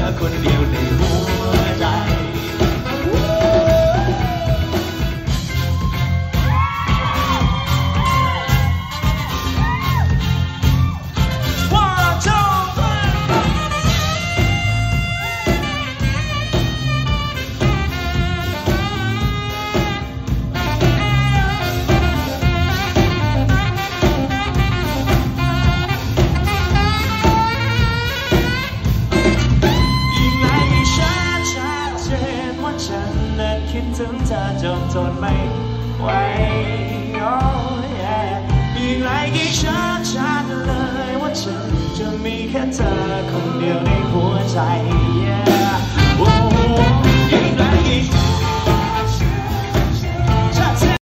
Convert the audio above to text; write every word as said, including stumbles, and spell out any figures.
คนเดียวในหัวใจคิดถึงเธอจนทนไม่ไหว oh yeah ยิ่งไรยิ่งชัดชัดเลยว่าฉันจะมีแค่เธอคนเดียวในหัวใจ